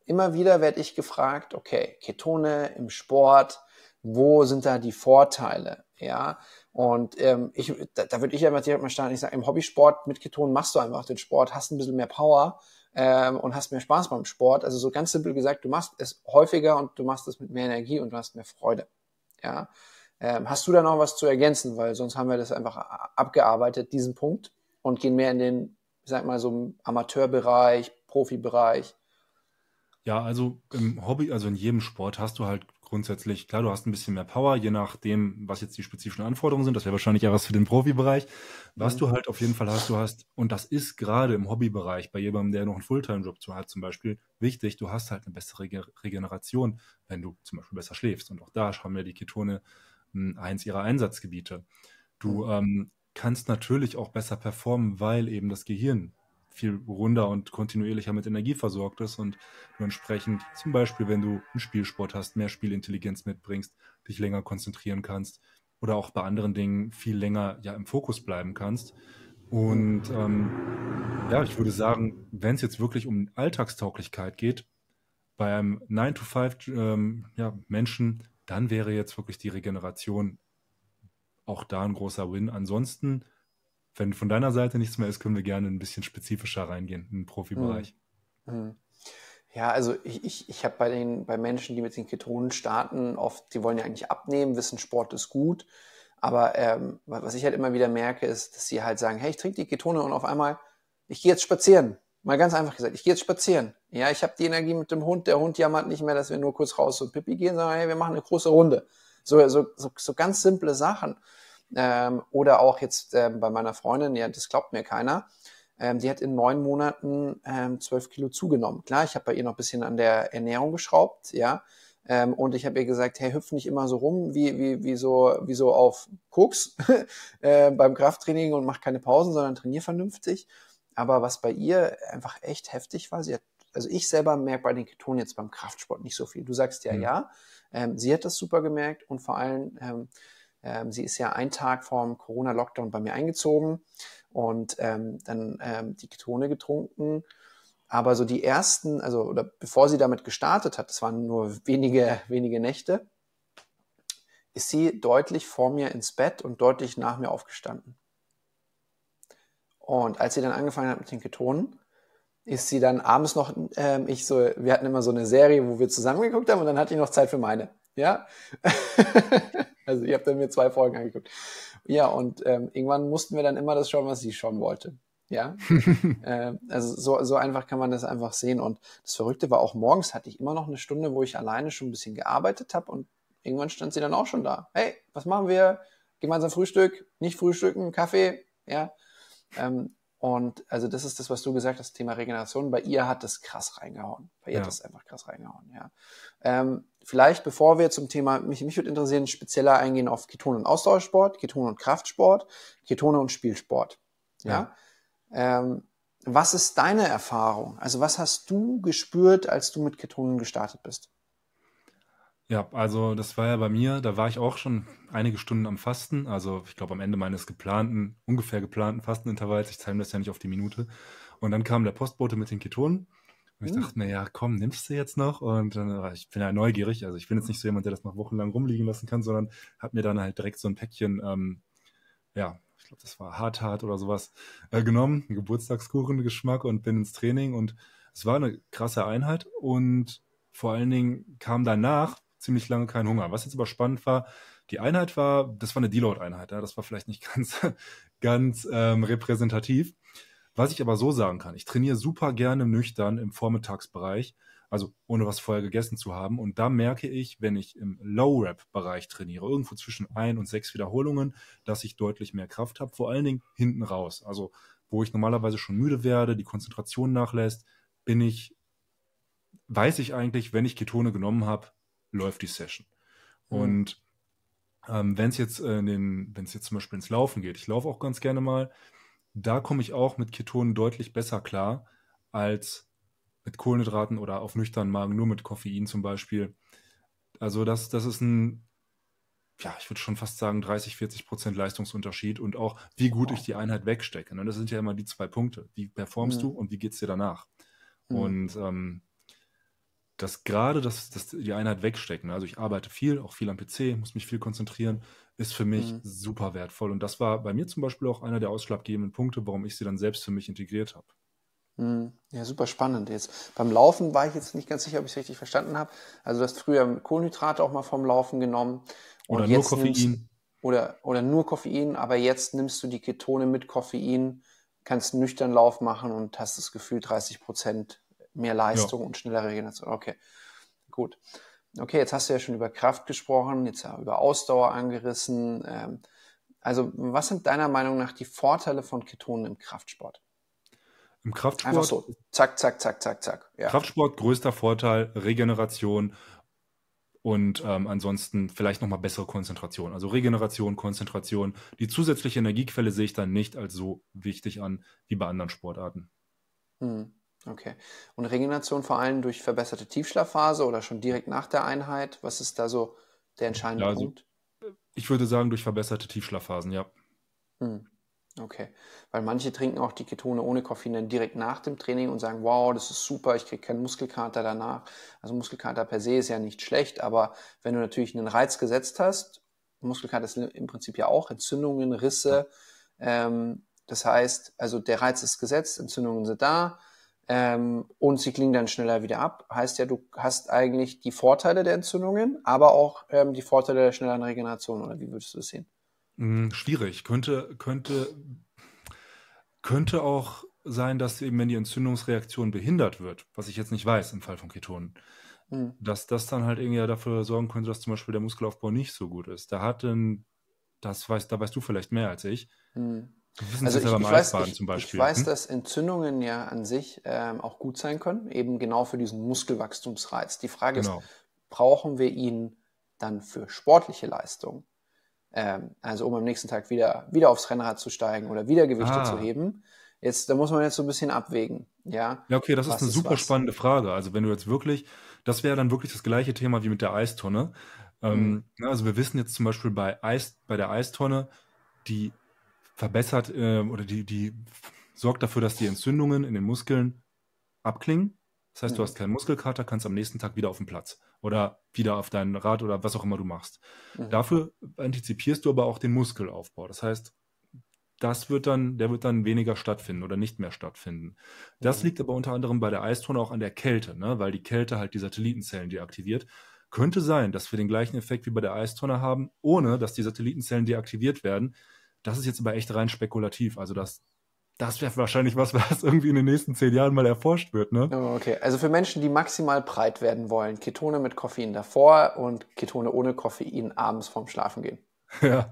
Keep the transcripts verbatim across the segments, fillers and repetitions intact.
immer wieder werde ich gefragt, okay, Ketone im Sport, wo sind da die Vorteile? Ja, und ähm, ich, da, da würde ich einfach direkt mal starten. Ich sage, im Hobbysport mit Ketonen machst du einfach den Sport, hast ein bisschen mehr Power ähm, und hast mehr Spaß beim Sport. Also so ganz simpel gesagt, du machst es häufiger und du machst es mit mehr Energie und du hast mehr Freude. Ja, ähm, hast du da noch was zu ergänzen? Weil sonst haben wir das einfach abgearbeitet, diesen Punkt, und gehen mehr in den, ich sag mal, so im Amateurbereich, Profibereich. Ja, also im Hobby, also in jedem Sport hast du halt grundsätzlich, klar, du hast ein bisschen mehr Power, je nachdem, was jetzt die spezifischen Anforderungen sind. Das wäre wahrscheinlich eher was für den Profibereich. Was Mhm. du halt auf jeden Fall hast, du hast, und das ist gerade im Hobbybereich, bei jemandem, der noch einen Fulltime-Job zu hat, zum Beispiel, wichtig, du hast halt eine bessere Rege- Regeneration, wenn du zum Beispiel besser schläfst. Und auch da haben ja die Ketone mh, eins ihrer Einsatzgebiete. Du Mhm. ähm, kannst natürlich auch besser performen, weil eben das Gehirn viel runder und kontinuierlicher mit Energie versorgt ist und du entsprechend, zum Beispiel, wenn du einen Spielsport hast, mehr Spielintelligenz mitbringst, dich länger konzentrieren kannst oder auch bei anderen Dingen viel länger ja im Fokus bleiben kannst. Und ähm, ja, ich würde sagen, wenn es jetzt wirklich um Alltagstauglichkeit geht, bei einem nine to five ähm, ja, Menschen, dann wäre jetzt wirklich die Regeneration auch da ein großer Win. Ansonsten, wenn von deiner Seite nichts mehr ist, können wir gerne ein bisschen spezifischer reingehen in den Mhm. Profibereich. Mhm. Ja, also ich, ich, ich habe bei den bei Menschen, die mit den Ketonen starten, oft, die wollen ja eigentlich abnehmen, wissen, Sport ist gut. Aber ähm, wa- was ich halt immer wieder merke, ist, dass sie halt sagen, hey, ich trinke die Ketone und auf einmal, ich gehe jetzt spazieren. Mal ganz einfach gesagt, ich gehe jetzt spazieren. Ja, ich habe die Energie mit dem Hund. Der Hund jammert nicht mehr, dass wir nur kurz raus und Pipi gehen, sondern hey, wir machen eine große Runde. So, so, so, so ganz simple Sachen. Ähm, oder auch jetzt ähm, bei meiner Freundin, ja, das glaubt mir keiner. Ähm, die hat in neun Monaten ähm, zwölf Kilo zugenommen. Klar, ich habe bei ihr noch ein bisschen an der Ernährung geschraubt, ja. Ähm, und ich habe ihr gesagt, hey, hüpf nicht immer so rum wie, wie, wie, so, wie so auf Koks äh, beim Krafttraining und mach keine Pausen, sondern trainier vernünftig. Aber was bei ihr einfach echt heftig war, sie hat, also ich selber merke bei den Ketonen jetzt beim Kraftsport nicht so viel. Du sagst ja, Hm. ja. Ähm, sie hat das super gemerkt und vor allem, ähm, ähm, sie ist ja einen Tag vorm Corona-Lockdown bei mir eingezogen und ähm, dann ähm, die Ketone getrunken. Aber so die ersten, also oder bevor sie damit gestartet hat, das waren nur wenige, wenige Nächte, ist sie deutlich vor mir ins Bett und deutlich nach mir aufgestanden. Und als sie dann angefangen hat mit den Ketonen, ist sie dann abends noch, ähm, ich so, wir hatten immer so eine Serie, wo wir zusammen geguckt haben und dann hatte ich noch Zeit für meine. Ja. Also ich habe dann mir zwei Folgen angeguckt. Ja, und ähm, irgendwann mussten wir dann immer das schauen, was sie schauen wollte. Ja. Ähm, also so, so einfach kann man das einfach sehen. Und das Verrückte war, auch morgens hatte ich immer noch eine Stunde, wo ich alleine schon ein bisschen gearbeitet habe und irgendwann stand sie dann auch schon da. Hey, was machen wir? Gemeinsam Frühstück, nicht frühstücken, Kaffee, ja. Ähm, und also das ist das, was du gesagt hast, Thema Regeneration. Bei ihr hat das krass reingehauen. Bei ihr hat Ja. das einfach krass reingehauen, ja. Ähm, vielleicht, bevor wir zum Thema, mich, mich würde interessieren, spezieller eingehen auf Ketone und Ausdauersport, Ketone und Kraftsport, Ketone und Spielsport, Ja. ja. Ähm, was ist deine Erfahrung? Also was hast du gespürt, als du mit Ketonen gestartet bist? Ja, also das war ja bei mir, da war ich auch schon einige Stunden am Fasten. Also ich glaube am Ende meines geplanten, ungefähr geplanten Fastenintervalls. Ich time das ja nicht auf die Minute. Und dann kam der Postbote mit den Ketonen. Und ich Hm. dachte mir, ja, komm, nimmst du jetzt noch? Und dann, äh, ich bin ja neugierig. Also ich bin jetzt nicht so jemand, der das noch wochenlang rumliegen lassen kann, sondern habe mir dann halt direkt so ein Päckchen, ähm, ja, ich glaube, das war Hardhat oder sowas, äh, genommen. Ein Geburtstagskuchen-Geschmack und bin ins Training. Und es war eine krasse Einheit. Und vor allen Dingen kam danach ziemlich lange kein Hunger. Was jetzt aber spannend war, die Einheit war, das war eine Deload-Einheit. Ja, das war vielleicht nicht ganz, ganz ähm, repräsentativ. Was ich aber so sagen kann, ich trainiere super gerne nüchtern im Vormittagsbereich, also ohne was vorher gegessen zu haben. Und da merke ich, wenn ich im Low-Rep-Bereich trainiere, irgendwo zwischen ein und sechs Wiederholungen, dass ich deutlich mehr Kraft habe, vor allen Dingen hinten raus. Also wo ich normalerweise schon müde werde, die Konzentration nachlässt, bin ich, weiß ich eigentlich, wenn ich Ketone genommen habe, läuft die Session. Hm. Und ähm, wenn es jetzt äh, in den, wenn es jetzt zum Beispiel ins Laufen geht, ich laufe auch ganz gerne mal, da komme ich auch mit Ketonen deutlich besser klar als mit Kohlenhydraten oder auf nüchternen Magen, nur mit Koffein zum Beispiel. Also das, das ist ein, ja, ich würde schon fast sagen, dreißig, vierzig Prozent Leistungsunterschied und auch, wie gut ich Wow. die Einheit wegstecke. Ne? Das sind ja immer die zwei Punkte. Wie performst Hm. du und wie geht's dir danach? Hm. Und ähm, dass gerade das, das die Einheit wegstecken, also ich arbeite viel, auch viel am P C, muss mich viel konzentrieren, ist für mich Mhm. super wertvoll. Und das war bei mir zum Beispiel auch einer der ausschlaggebenden Punkte, warum ich sie dann selbst für mich integriert habe. Mhm. Ja, super spannend. Jetzt beim Laufen war ich jetzt nicht ganz sicher, ob ich es richtig verstanden habe. Also du hast früher Kohlenhydrate auch mal vom Laufen genommen und Oder nur jetzt nimmst Koffein. oder oder nur Koffein, aber jetzt nimmst du die Ketone mit Koffein, kannst nüchtern Lauf machen und hast das Gefühl dreißig Prozent mehr Ja. Leistung und schnellere Regeneration. Okay, gut. Okay, jetzt hast du ja schon über Kraft gesprochen, jetzt ja über Ausdauer angerissen. Ähm, also was sind deiner Meinung nach die Vorteile von Ketonen im Kraftsport? Im Einfach Kraftsport, so, zack, zack, zack, zack, zack. Ja. Kraftsport größter Vorteil, Regeneration und ähm, ansonsten vielleicht nochmal bessere Konzentration. Also Regeneration, Konzentration. Die zusätzliche Energiequelle sehe ich dann nicht als so wichtig an wie bei anderen Sportarten. Hm, okay. Und Regeneration vor allem durch verbesserte Tiefschlafphase oder schon direkt nach der Einheit? Was ist da so der entscheidende Ja, also Punkt? ich würde sagen, durch verbesserte Tiefschlafphasen, ja. Hm, okay. Weil manche trinken auch die Ketone ohne Koffein dann direkt nach dem Training und sagen, wow, das ist super, ich kriege keinen Muskelkater danach. Also Muskelkater per se ist ja nicht schlecht, aber wenn du natürlich einen Reiz gesetzt hast, Muskelkater ist im Prinzip ja auch Entzündungen, Ja. Risse. Ähm, das heißt, also der Reiz ist gesetzt, Entzündungen sind da, ähm, und sie klingen dann schneller wieder ab. Heißt ja, du hast eigentlich die Vorteile der Entzündungen, aber auch ähm, die Vorteile der schnelleren Regeneration, oder wie würdest du das sehen? Hm, schwierig. Könnte, könnte, könnte auch sein, dass eben, wenn die Entzündungsreaktion behindert wird, was ich jetzt nicht weiß im Fall von Ketonen, Hm. dass das dann halt irgendwie dafür sorgen könnte, dass zum Beispiel der Muskelaufbau nicht so gut ist. Da hat denn, das weißt, da weißt du vielleicht mehr als ich. Hm. Wir wissen es Also jetzt ja ich, beim ich weiß, Eisbaden ich, zum ich Beispiel. weiß, Hm? dass Entzündungen ja an sich ähm, auch gut sein können, eben genau für diesen Muskelwachstumsreiz. Die Frage ist, Genau. brauchen wir ihn dann für sportliche Leistung? Ähm, also um am nächsten Tag wieder, wieder aufs Rennrad zu steigen oder wieder Gewichte zu Ah, heben. Jetzt, da muss man jetzt so ein bisschen abwägen, ja, ja, okay, das ist was eine ist super was. spannende Frage. Also wenn du jetzt wirklich, das wäre dann wirklich das gleiche Thema wie mit der Eistonne. Hm. Ähm, ne, also wir wissen jetzt zum Beispiel bei Eis, bei der Eistonne, die verbessert äh, oder die, die sorgt dafür, dass die Entzündungen in den Muskeln abklingen. Das heißt, du Mhm. hast keinen Muskelkater, kannst am nächsten Tag wieder auf den Platz oder wieder auf dein Rad oder was auch immer du machst. Mhm. Dafür antizipierst du aber auch den Muskelaufbau. Das heißt, das wird dann, der wird dann weniger stattfinden oder nicht mehr stattfinden. Das Mhm. liegt aber unter anderem bei der Eistonne auch an der Kälte, ne? Weil die Kälte halt die Satellitenzellen deaktiviert. Könnte sein, dass wir den gleichen Effekt wie bei der Eistonne haben, ohne dass die Satellitenzellen deaktiviert werden. Das ist jetzt aber echt rein spekulativ. Also das, das wäre wahrscheinlich was, was irgendwie in den nächsten zehn Jahren mal erforscht wird, ne? Oh, okay, also für Menschen, die maximal breit werden wollen, Ketone mit Koffein davor und Ketone ohne Koffein abends vorm Schlafengehen. Ja.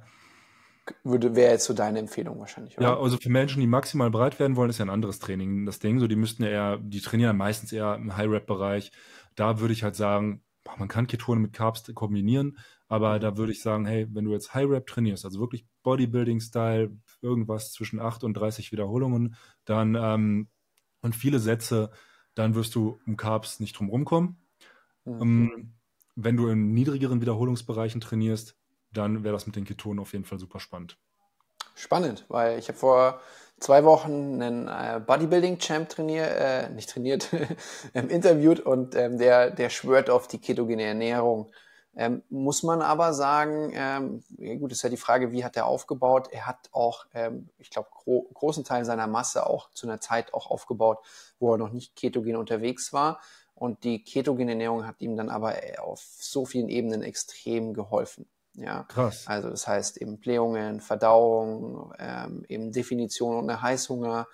Würde, wäre jetzt so deine Empfehlung wahrscheinlich, Ja, oder? also für Menschen, die maximal breit werden wollen, ist ja ein anderes Training das Ding. So, die müssten ja eher, die trainieren meistens eher im High-Rep-Bereich. Da würde ich halt sagen, boah, man kann Ketone mit Carbs kombinieren, aber Mhm. da würde ich sagen, hey, wenn du jetzt High-Rep trainierst, also wirklich Bodybuilding-Style, irgendwas zwischen acht und dreißig Wiederholungen, dann ähm, und viele Sätze, dann wirst du um Carbs nicht drum rumkommen. Mhm. Ähm, wenn du in niedrigeren Wiederholungsbereichen trainierst, dann wäre das mit den Ketonen auf jeden Fall super spannend. Spannend, weil ich habe vor zwei Wochen einen äh, Bodybuilding-Champ trainiert, äh, nicht trainiert, ähm, interviewt und ähm, der, der schwört auf die ketogene Ernährung. Ähm, muss man aber sagen, ähm, ja gut, ist ja die Frage, wie hat er aufgebaut? Er hat auch, ähm, ich glaube, gro großen Teil seiner Masse auch zu einer Zeit auch aufgebaut, wo er noch nicht ketogen unterwegs war. Und die ketogene Ernährung hat ihm dann aber äh, auf so vielen Ebenen extrem geholfen. Ja, Krass. also das heißt eben Blähungen, Verdauung, ähm, eben Definition und Heißhunger.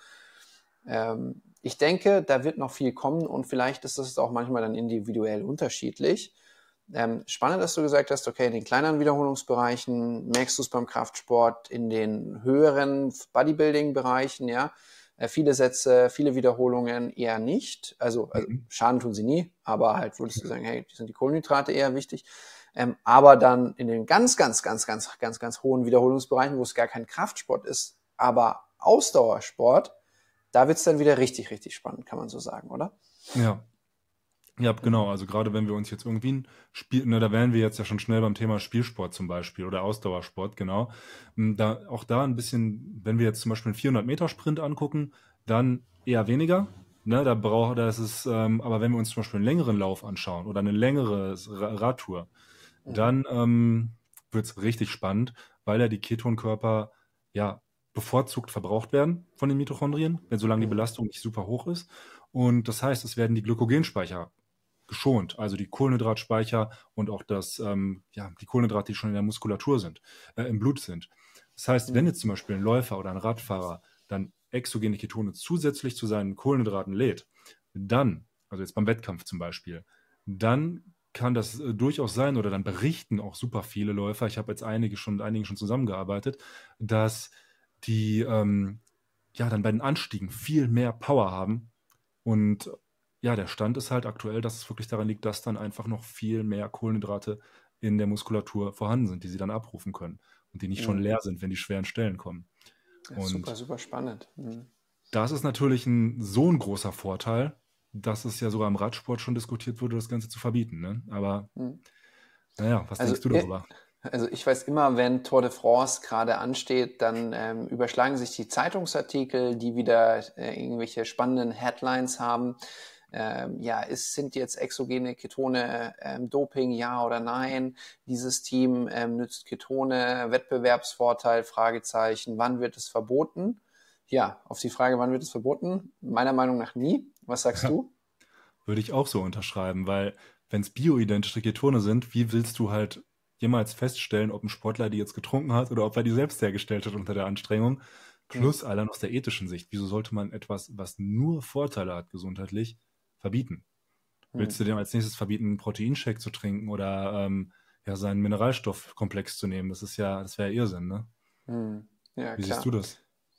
Ähm, ich denke, da wird noch viel kommen und vielleicht ist es auch manchmal dann individuell unterschiedlich. Ähm, spannend, dass du gesagt hast, okay, in den kleineren Wiederholungsbereichen merkst du es beim Kraftsport, in den höheren Bodybuilding-Bereichen, ja, äh, viele Sätze, viele Wiederholungen eher nicht. Also, also Mhm. Schaden tun sie nie, aber halt würdest du sagen, hey, die sind die Kohlenhydrate eher wichtig. Ähm, aber dann in den ganz, ganz, ganz, ganz, ganz, ganz hohen Wiederholungsbereichen, wo es gar kein Kraftsport ist, aber Ausdauersport, da wird's dann wieder richtig, richtig spannend, kann man so sagen, oder? Ja. Ja, Mhm. genau. Also gerade wenn wir uns jetzt irgendwie ein Spiel, ne, da wären wir jetzt ja schon schnell beim Thema Spielsport zum Beispiel oder Ausdauersport, genau. Mm, Da, auch da ein bisschen, wenn wir jetzt zum Beispiel einen vierhundert Meter Sprint angucken, dann eher weniger. Ne, da braucht das ist, ähm, aber wenn wir uns zum Beispiel einen längeren Lauf anschauen oder eine längere Ra- Radtour, Mhm. dann ähm, wird es richtig spannend, weil ja die Ketonkörper ja bevorzugt verbraucht werden von den Mitochondrien, wenn solange die Mhm. Belastung nicht super hoch ist. Und das heißt, es werden die Glykogenspeicher geschont, also die Kohlenhydratspeicher und auch das, ähm, ja, die Kohlenhydrate, die schon in der Muskulatur sind, äh, im Blut sind. Das heißt, wenn Mhm. jetzt zum Beispiel ein Läufer oder ein Radfahrer dann exogene Ketone zusätzlich zu seinen Kohlenhydraten lädt, dann, also jetzt beim Wettkampf zum Beispiel, dann kann das äh, durchaus sein, oder dann berichten auch super viele Läufer, ich habe jetzt einige schon, mit einigen schon zusammengearbeitet, dass die ähm, ja dann bei den Anstiegen viel mehr Power haben. Und ja, der Stand ist halt aktuell, dass es wirklich daran liegt, dass dann einfach noch viel mehr Kohlenhydrate in der Muskulatur vorhanden sind, die sie dann abrufen können und die nicht schon Mhm. leer sind, wenn die schweren Stellen kommen. Ja, super, Und super spannend. Mhm. das ist natürlich ein, so ein großer Vorteil, dass es ja sogar im Radsport schon diskutiert wurde, das Ganze zu verbieten. Ne? Aber Mhm. naja, was Also, denkst du i- darüber? also ich weiß immer, wenn Tour de France gerade ansteht, dann ähm, überschlagen sich die Zeitungsartikel, die wieder äh, irgendwelche spannenden Headlines haben. Ähm, ja, ist, sind jetzt exogene Ketone ähm, Doping, ja oder nein? Dieses Team ähm, nützt Ketone, Wettbewerbsvorteil, Fragezeichen, wann wird es verboten? Ja, auf die Frage, wann wird es verboten? Meiner Meinung nach nie. Was sagst du? Würde ich auch so unterschreiben, weil wenn es bioidentische Ketone sind, wie willst du halt jemals feststellen, ob ein Sportler die jetzt getrunken hat oder ob er die selbst hergestellt hat unter der Anstrengung? Hm, Plus allein aus der ethischen Sicht, wieso sollte man etwas, was nur Vorteile hat gesundheitlich, verbieten? hm, Willst du dem als nächstes verbieten, einen Proteinshake zu trinken oder ähm, ja, seinen Mineralstoffkomplex zu nehmen? Das ist ja, das wäre ja Irrsinn, ne? hm. Ja, Wie siehst du klar. das?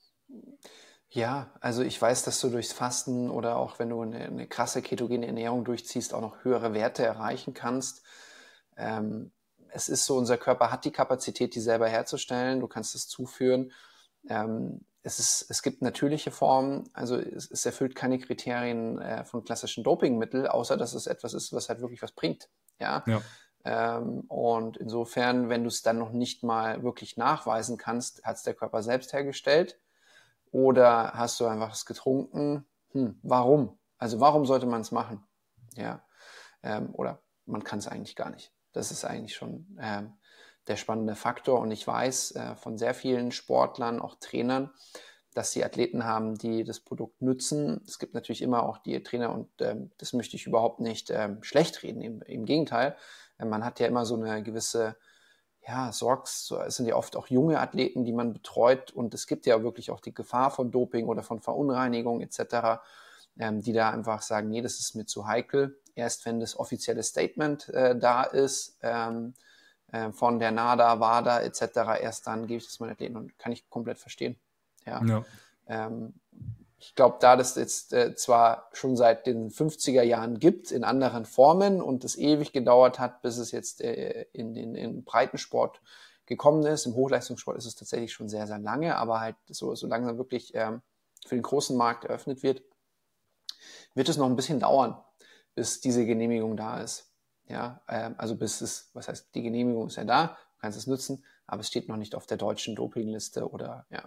Ja, also ich weiß, dass du durchs Fasten oder auch wenn du eine, eine krasse ketogene Ernährung durchziehst, auch noch höhere Werte erreichen kannst. Ähm, Es ist so, unser Körper hat die Kapazität, die selber herzustellen. Du kannst es zuführen. Ähm, es ist, es gibt natürliche Formen, also es, es erfüllt keine Kriterien äh, von klassischen Dopingmitteln, außer dass es etwas ist, was halt wirklich was bringt. Ja. Ja, Ähm, und insofern, wenn du es dann noch nicht mal wirklich nachweisen kannst, hat es der Körper selbst hergestellt. Oder hast du einfach was getrunken? Hm, warum? Also warum sollte man es machen? Ja, ähm, oder man kann es eigentlich gar nicht. Das ist eigentlich schon ähm, der spannende Faktor. Und ich weiß äh, von sehr vielen Sportlern, auch Trainern, dass sie Athleten haben, die das Produkt nützen. Es gibt natürlich immer auch die Trainer und ähm, das möchte ich überhaupt nicht ähm, schlecht reden. Im, im Gegenteil, äh, man hat ja immer so eine gewisse ja, sorgst, so, es sind ja oft auch junge Athleten, die man betreut und es gibt ja wirklich auch die Gefahr von Doping oder von Verunreinigung et cetera, ähm, die da einfach sagen, nee, das ist mir zu heikel. Erst wenn das offizielle Statement äh, da ist ähm, äh, von der NADA, WADA et cetera, erst dann gebe ich das meinen Athleten und kann ich komplett verstehen. Ja, ja, ähm, ich glaube, da das jetzt äh, zwar schon seit den fünfziger Jahren gibt, in anderen Formen und es ewig gedauert hat, bis es jetzt äh, in den in Breitensport gekommen ist. Im Hochleistungssport ist es tatsächlich schon sehr, sehr lange, aber halt so, so langsam wirklich ähm, für den großen Markt eröffnet wird, wird es noch ein bisschen dauern, bis diese Genehmigung da ist. Ja, ähm, also bis es, was heißt, die Genehmigung ist ja da, du kannst es nutzen, aber es steht noch nicht auf der deutschen Dopingliste oder ja.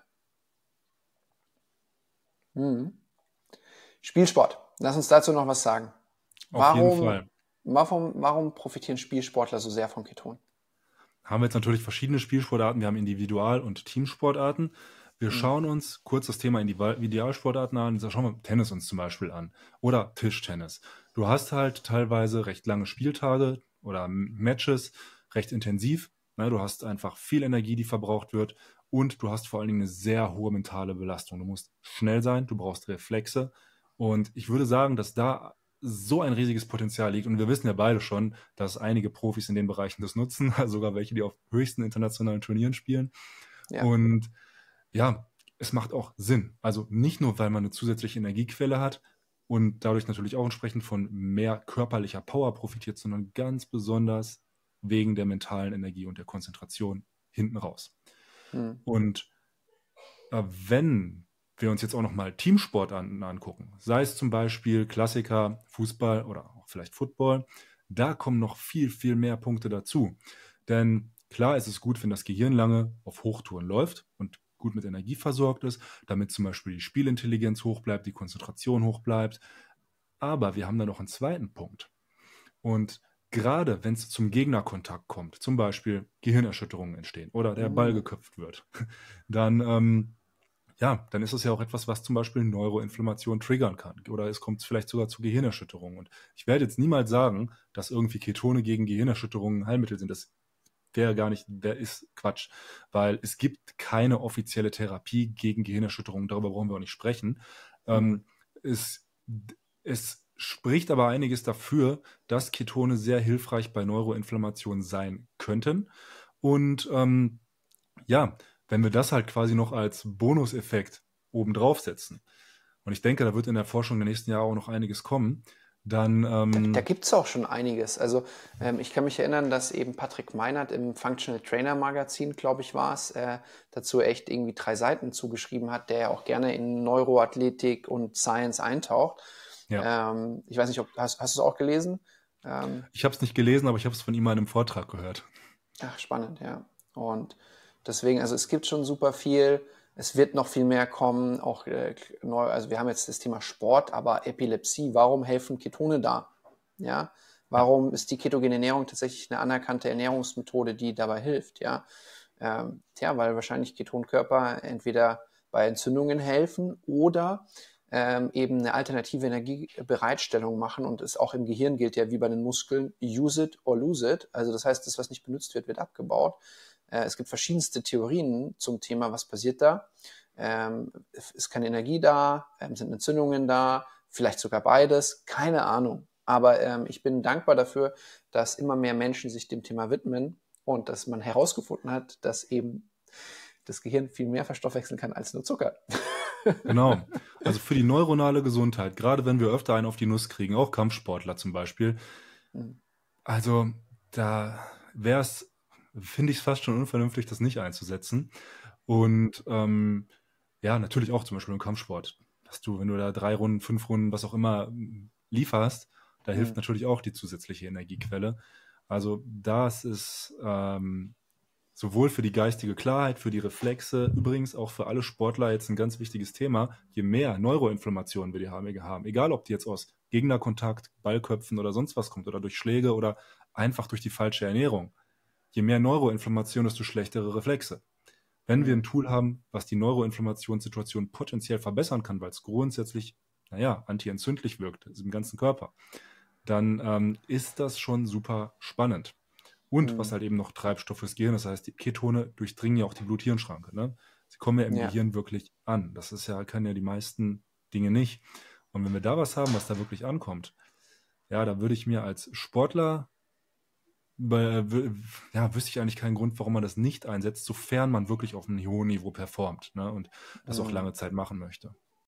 Mhm. Spielsport. Lass uns dazu noch was sagen. auf jeden Warum, Fall. warum, warum profitieren Spielsportler so sehr von Keton? Haben wir jetzt natürlich verschiedene Spielsportarten. Wir haben Individual- und Teamsportarten. Wir Hm, schauen uns kurz das Thema Individualsportarten an. Da schauen wir Tennis uns zum Beispiel an. Oder Tischtennis. Du hast halt teilweise recht lange Spieltage oder Matches, recht intensiv. Ne, du hast einfach viel Energie, die verbraucht wird. Und du hast vor allen Dingen eine sehr hohe mentale Belastung. Du musst schnell sein, du brauchst Reflexe. Und ich würde sagen, dass da so ein riesiges Potenzial liegt. Und wir wissen ja beide schon, dass einige Profis in den Bereichen das nutzen, sogar welche, die auf höchsten internationalen Turnieren spielen. ja. Und ja, es macht auch Sinn. Also nicht nur, weil man eine zusätzliche Energiequelle hat und dadurch natürlich auch entsprechend von mehr körperlicher Power profitiert, sondern ganz besonders wegen der mentalen Energie und der Konzentration hinten raus. Hm, Und äh, wenn wir uns jetzt auch nochmal Teamsport an, angucken, sei es zum Beispiel Klassiker, Fußball oder auch vielleicht Football, da kommen noch viel, viel mehr Punkte dazu. Denn klar ist es gut, wenn das Gehirn lange auf Hochtouren läuft und gut mit Energie versorgt ist, damit zum Beispiel die Spielintelligenz hoch bleibt, die Konzentration hoch bleibt. Aber wir haben da noch einen zweiten Punkt. Und gerade wenn es zum Gegnerkontakt kommt, zum Beispiel Gehirnerschütterungen entstehen oder der Ball Mhm. geköpft wird, dann, ähm, ja, dann ist es ja auch etwas, was zum Beispiel Neuroinflammation triggern kann. Oder es kommt vielleicht sogar zu Gehirnerschütterungen. Und ich werde jetzt niemals sagen, dass irgendwie Ketone gegen Gehirnerschütterungen ein Heilmittel sind. Das wäre gar nicht, wer ist Quatsch. Weil es gibt keine offizielle Therapie gegen Gehirnerschütterungen. Darüber brauchen wir auch nicht sprechen. Mhm. Ähm, es, es spricht aber einiges dafür, dass Ketone sehr hilfreich bei Neuroinflammation sein könnten. Und ähm, ja, wenn wir das halt quasi noch als Bonuseffekt obendrauf setzen, und ich denke, da wird in der Forschung der nächsten Jahre auch noch einiges kommen, dann, Da, da ähm, gibt es auch schon einiges. Also ähm, ich kann mich erinnern, dass eben Patrick Meinert im Functional Trainer Magazin, glaube ich, war es, äh, dazu echt irgendwie drei Seiten zugeschrieben hat, der ja auch gerne in Neuroathletik und Science eintaucht. ja, Ähm, ich weiß nicht, ob hast, hast du es auch gelesen? Ähm, ich habe es nicht gelesen, aber ich habe es von ihm mal in einem Vortrag gehört. ach, spannend, ja. Und deswegen, also es gibt schon super viel. Es wird noch viel mehr kommen. Auch äh, neu, also wir haben jetzt das Thema Sport, aber Epilepsie, warum helfen Ketone da? Ja, Ja, warum ist die ketogene Ernährung tatsächlich eine anerkannte Ernährungsmethode, die dabei hilft? Ja, ähm, tja, weil wahrscheinlich Ketonkörper entweder bei Entzündungen helfen oder ähm, eben eine alternative Energiebereitstellung machen und es auch im Gehirn gilt ja wie bei den Muskeln, use it or lose it. Also das heißt, das, was nicht benutzt wird, wird abgebaut. Äh, es gibt verschiedenste Theorien zum Thema, was passiert da. Ähm, ist keine Energie da, ähm, sind Entzündungen da, vielleicht sogar beides, keine Ahnung. Aber ähm, ich bin dankbar dafür, dass immer mehr Menschen sich dem Thema widmen und dass man herausgefunden hat, dass eben das Gehirn viel mehr verstoffwechseln kann als nur Zucker. genau. Also für die neuronale Gesundheit, gerade wenn wir öfter einen auf die Nuss kriegen, auch Kampfsportler zum Beispiel, also da wäre es, finde ich es fast schon unvernünftig, das nicht einzusetzen. Und ähm, ja, natürlich auch zum Beispiel im Kampfsport, dass du, wenn du da drei Runden, fünf Runden, was auch immer m, lieferst, da hilft Mhm. natürlich auch die zusätzliche Energiequelle. Also das ist ähm, sowohl für die geistige Klarheit, für die Reflexe, übrigens auch für alle Sportler jetzt ein ganz wichtiges Thema. Je mehr Neuroinflammationen wir die haben, haben, egal ob die jetzt aus Gegnerkontakt, Ballköpfen oder sonst was kommt oder durch Schläge oder einfach durch die falsche Ernährung, je mehr Neuroinflammation, desto schlechtere Reflexe. Wenn wir ein Mhm. Tool haben, was die Neuroinflammationssituation potenziell verbessern kann, weil es grundsätzlich, naja, antientzündlich wirkt, also im ganzen Körper, dann ähm, ist das schon super spannend. Und was Mhm. halt eben noch Treibstoff fürs Gehirn, das heißt, die Ketone durchdringen ja auch die Blut-Hirn-Schranke. Ne? Sie kommen ja im Ja. Gehirn wirklich an. Das ist ja, können ja die meisten Dinge nicht. Und wenn wir da was haben, was da wirklich ankommt, ja, da würde ich mir als Sportler, bei, w- ja, wüsste ich eigentlich keinen Grund, warum man das nicht einsetzt, sofern man wirklich auf einem hohen Niveau performt, ne? Und das auch Mhm. lange Zeit machen möchte.